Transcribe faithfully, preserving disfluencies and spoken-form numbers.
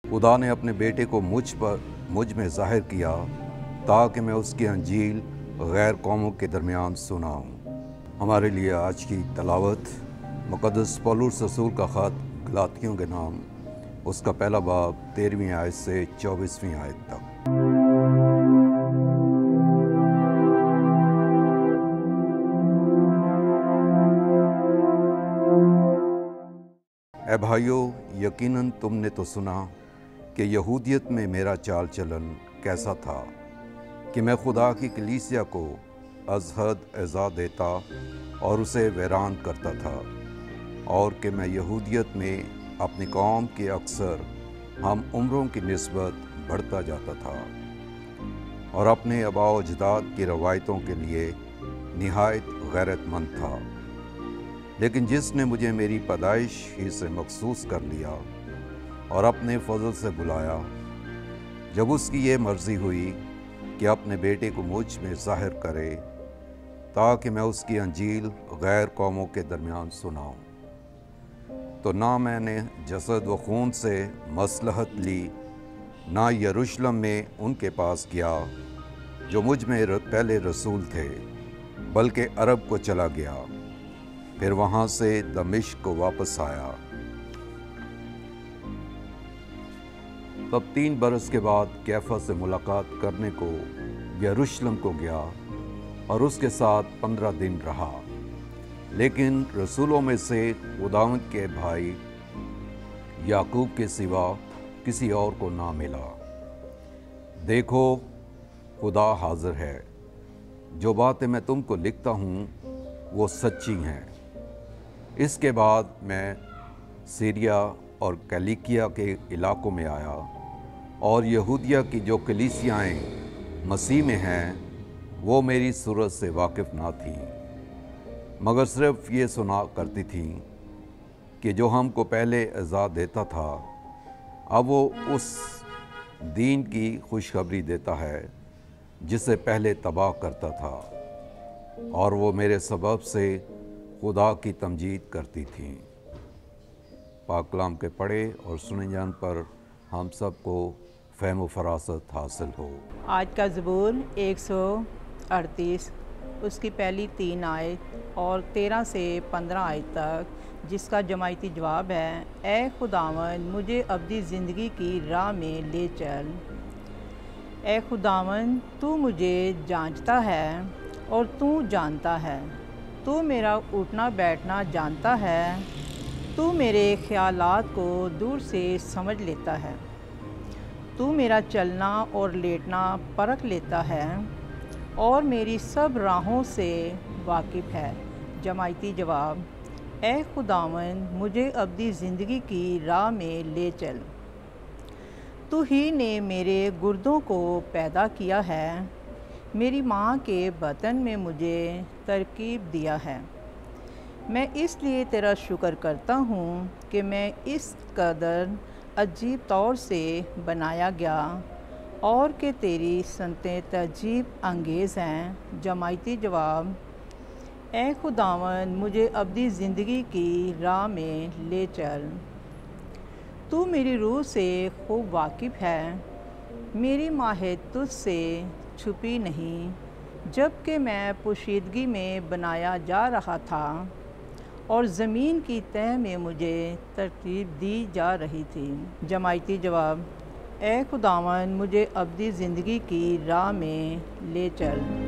खुदा ने अपने बेटे को मुझ पर मुझ में ज़ाहिर किया ताकि मैं उसकी अंजील गैर कौमों के दरमियान सुनाऊँ। हमारे लिए आज की तलावत मुक़द्दस पौलुस रसूल का ख़त गलातियों के नाम, उसका पहला बाब तेरहवीं आयत से चौबीसवीं आयत तक। ए भाइयों, यकीनन तुमने तो सुना कि यहूदियत में मेरा चाल चलन कैसा था कि मैं खुदा की कलीसिया को अज़हद एज़ा देता और उसे वैरान करता था, और कि मैं यहूदियत में अपनी कौम के अक्सर हम उम्रों की निस्बत बढ़ता जाता था और अपने आबा व अजदाद की रवायतों के लिए निहायत गैरतमंद था। लेकिन जिसने मुझे मेरी पैदाइश ही से मखसूस कर लिया और अपने फजल से बुलाया, जब उसकी ये मर्ज़ी हुई कि अपने बेटे को मुझ में ज़ाहिर करे ताकि मैं उसकी अंजील गैर कौमों के दरमियान सुनाऊँ, तो ना मैंने जसद व खून से मसलहत ली, ना यरूशलेम में उनके पास गया जो मुझ में पहले रसूल थे, बल्कि अरब को चला गया, फिर वहाँ से दमिश्क को वापस आया। तब तीन बरस के बाद कैफा से मुलाकात करने को यरूशलेम को गया और उसके साथ पंद्रह दिन रहा। लेकिन रसूलों में से खुदावंद के भाई याकूब के सिवा किसी और को ना मिला। देखो, खुदा हाजिर है, जो बातें मैं तुमको लिखता हूँ वो सच्ची हैं। इसके बाद मैं सीरिया और किलिकिया के इलाकों में आया, और यहूदिया की जो कलीसियाएँ मसीह में हैं वो मेरी सूरत से वाकिफ़ ना थीं, मगर सिर्फ़ ये सुना करती थीं कि जो हमको पहले आज़ाद देता था अब वो उस दीन की खुशखबरी देता है जिसे पहले तबाह करता था, और वो मेरे सबब से खुदा की तमजीद करती थीं। पाक कलाम के पढ़े और सुने जान पर हम सबको फ़हम व फ़रासत हासिल हो। आज का ज़बूर एक सौ अड़तीस, उसकी पहली तीन आयत और तेरह से पंद्रह आयत तक, जिसका जमायती जवाब है, ए खुदावन मुझे अब्दी ज़िंदगी की राह में ले चल। ए खुदावन, तू मुझे जांचता है और तू जानता है, तू मेरा उठना बैठना जानता है, तू मेरे ख़यालात को दूर से समझ लेता है, तू मेरा चलना और लेटना परख लेता है और मेरी सब राहों से वाकिफ़ है। जमायती जवाब, ए खुदावन मुझे अब्दी ज़िंदगी की राह में ले चल। तू ही ने मेरे गुर्दों को पैदा किया है, मेरी माँ के बतन में मुझे तरकीब दिया है। मैं इसलिए तेरा शुक्र करता हूँ कि मैं इस कदर अजीब तौर से बनाया गया और कि तेरी सनतें तजीब अंगेज़ हैं। जमायती जवाब, ए खुदावन मुझे अब्दी ज़िंदगी की राह में ले चल। तू मेरी रूह से खूब वाकिफ़ है, मेरी माह तुझसे छुपी नहीं, जबकि मैं पोशीदगी में बनाया जा रहा था और ज़मीन की तह में मुझे तरतीब दी जा रही थी। जमायती जवाब, ए खुदावन मुझे अब्दी ज़िंदगी की राह में ले चल।